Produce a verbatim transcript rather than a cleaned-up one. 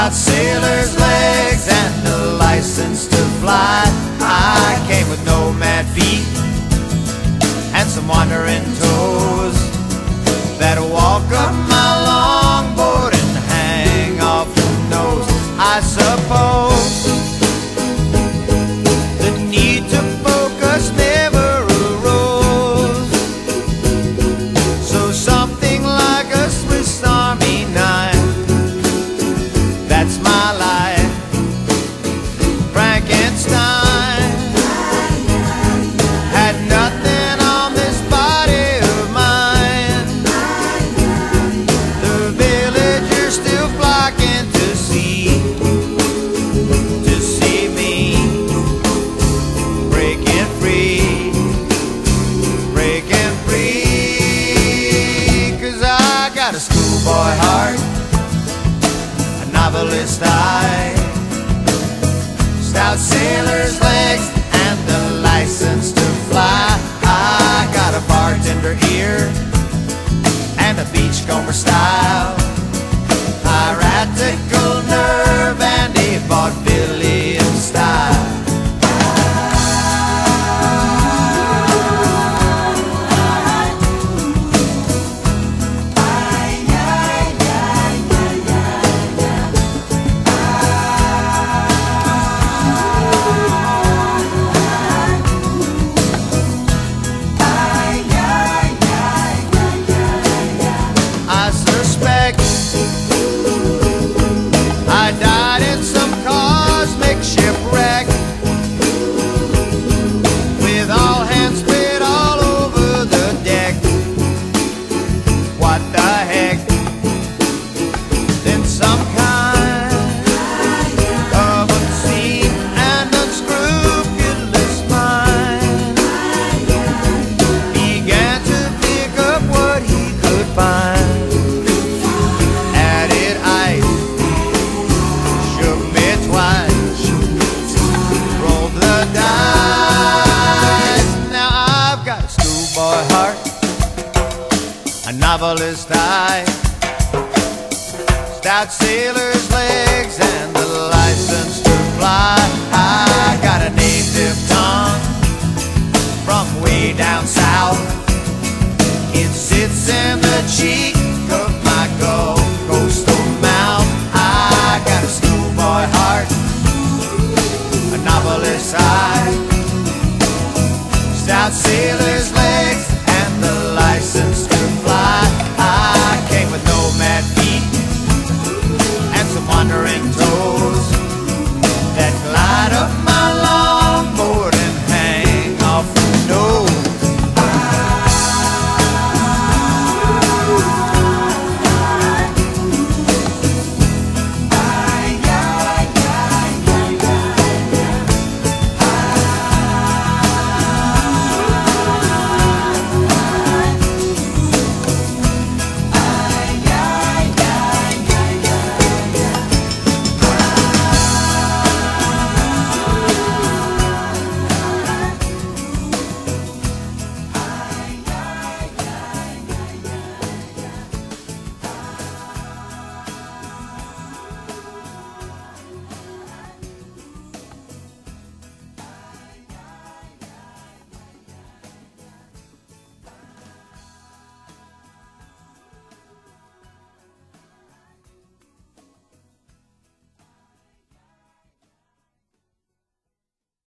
stout sailor's legs and a license to fly. I came with nomad feet and some wandering toes that'll walk up my longboard and hang off the nose. I suppose the need to focus never arose, so something like a Swiss Army knife, that's my life. Frankenstein had nothing on this body of mine. The villagers still flocking to see, to see me breaking free, breaking free. 'Cause I got a schoolboy heart, a novelist eye, stout sailor's legs and the license to fly. I got a bartender ear and a beachcomber style, piratical nerve and a vaudevillian style. I suspect I died in some cosmic shipwreck, with all hands spread all over the deck. What the heck? Then some kind of obscene and unscrupulous mind began to pick up what he could find. Boy heart, a novelist eye, stout sailor's